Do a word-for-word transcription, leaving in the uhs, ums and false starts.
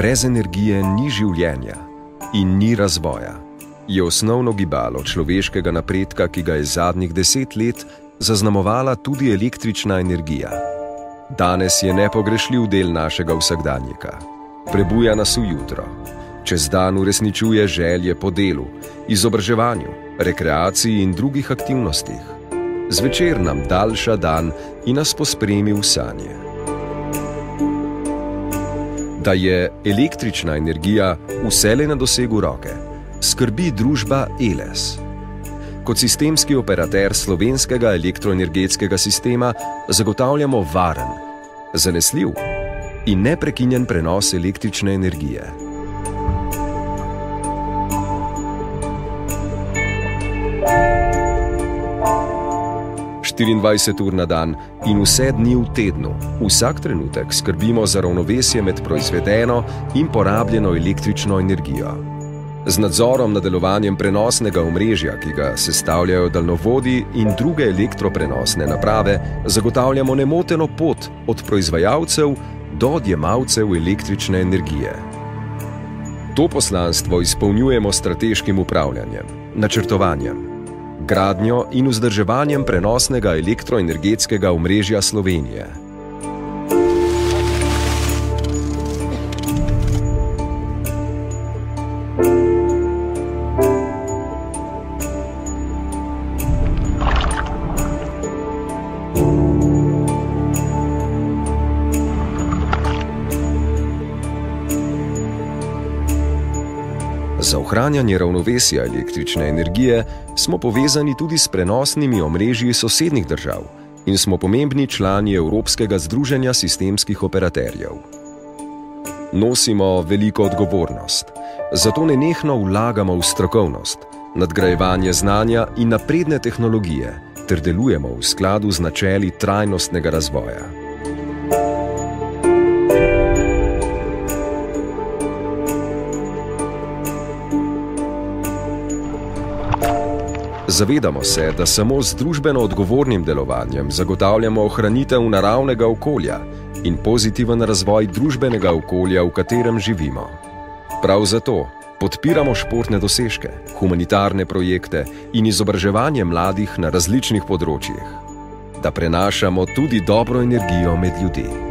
brez energije ni življenja in ni razvoja, je osnovno gibalo človeškega napredka, ki ga je zadnjih deset let zaznamovala tudi električna energija. Danes je nepogrešljiv del našega vsakdanjika. Prebuja nas v jutro. Čez dan uresničuje želje po delu, izobraževanju, rekreaciji in drugih aktivnostih. Zvečer nam daljša dan in nas pospremi v sanje. Da je električna energija vselej na dosegu roke, skrbi družba Eles. Kot sistemski operater slovenskega elektroenergetskega sistema zagotavljamo varen, zanesljiv in neprekinjen prenos električne energije. štiriindvajset ur na dan in vse dni v tednu, vsak trenutek skrbimo za ravnovesje med proizvedeno in porabljeno električno energijo. Z nadzorom nad delovanjem prenosnega omrežja, ki ga sestavljajo daljnovodi in druge elektroprenosne naprave, zagotavljamo nemoteno pot od proizvajalcev do odjemalcev električne energije. To poslanstvo izpolnjujemo s strateškim upravljanjem, načrtovanjem, gradnjo in vzdrževanjem prenosnega elektroenergetskega omrežja Slovenije. Za ohranjanje ravnovesja električne energije smo povezani tudi s prenosnimi omrežji sosednjih držav in smo pomembni člani Evropskega združenja sistemskih operaterjev. Nosimo veliko odgovornost, zato nenehno vlagamo v strokovnost, nadgrajevanje znanja in napredne tehnologije ter delujemo v skladu z načeli trajnostnega razvoja. Zavedamo se, da samo z družbeno odgovornim delovanjem zagotavljamo ohranitev naravnega okolja in pozitiven razvoj družbenega okolja, v katerem živimo. Prav zato podpiramo športne dosežke, humanitarne projekte in izobraževanje mladih na različnih področjih, da prenašamo tudi dobro energijo med ljudi.